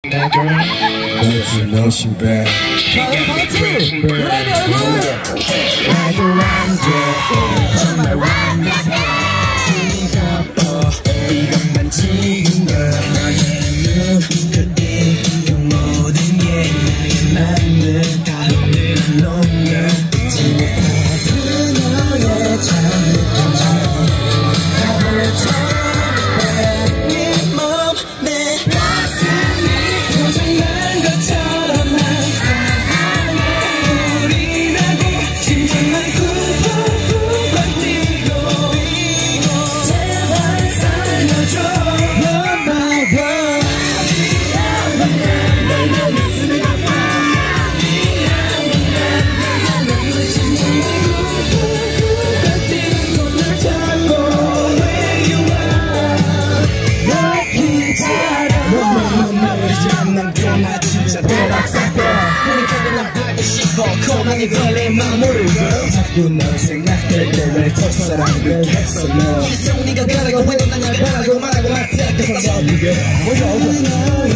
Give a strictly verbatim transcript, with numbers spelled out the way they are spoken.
Never nothing bad. 나도 안 돼. 정말 완벽해. 즐거워. 이것만 지금 걸. 너의 눈, 그대, 그 모든 게 나의 맘을 다 흔들어 놓는 잊지 못해. 너의 참 느껴져. 답을 찾아. 네 몸에 가슴이 고장난 것처럼 항상 우리 나고 심장만 쿵쿵쿵 뛰고 제발 살려줘. 고난이 될내 맘 모르고 자꾸 널 생각될 때 왜 첫사랑을 했어 너 계속 네가 가라고 해도 난 네가 바라고 말하고 말 때 그래서 어디게